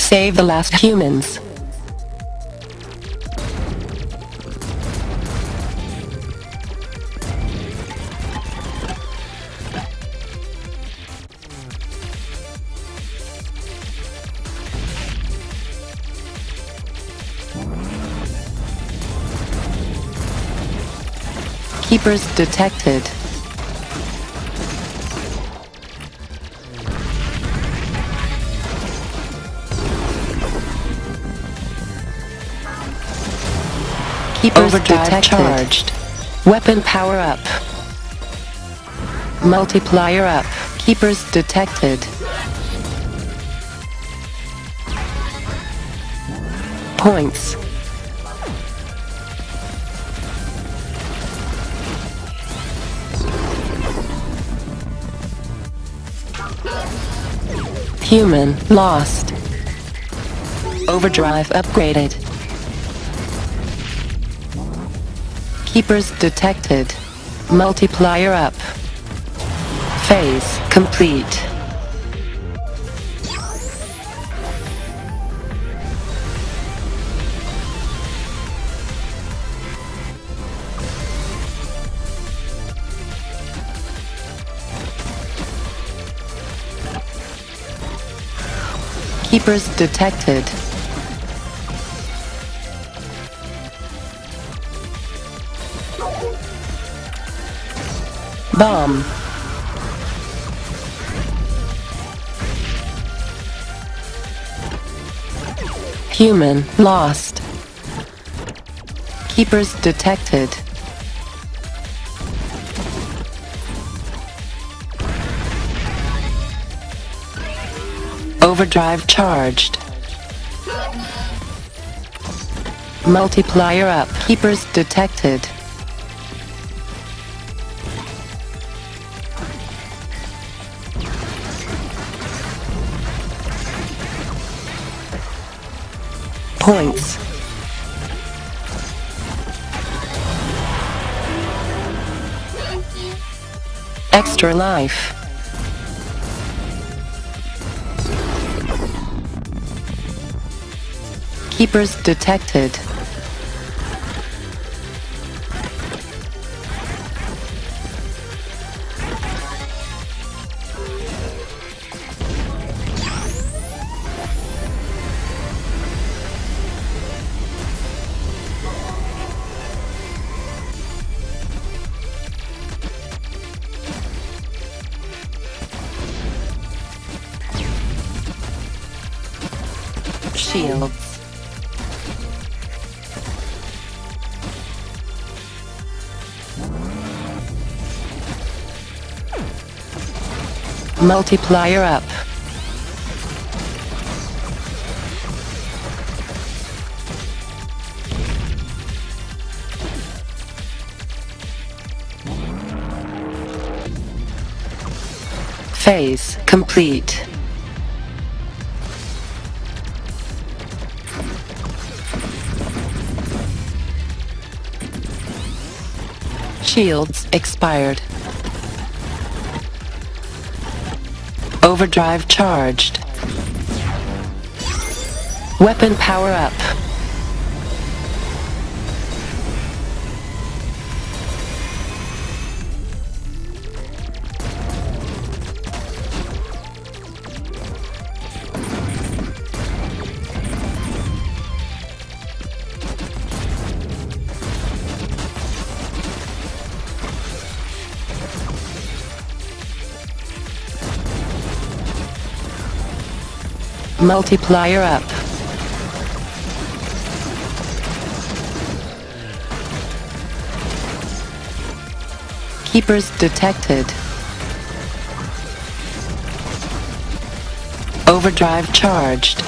Save the last humans. Keepers detected. Keepers detected. Charged. Weapon power up. Multiplier up. Keepers detected. Points. Human lost. Overdrive upgraded. Keepers detected. Multiplier up. Phase complete. Keepers detected. Bomb. Human lost. Keepers detected. Overdrive charged. Multiplier up. Keepers detected. Points. Extra life. Keepers detected. Shields. Multiplier up. Phase complete. Shields expired. Overdrive charged. Weapon power up. Multiplier up. Keepers detected. Overdrive charged.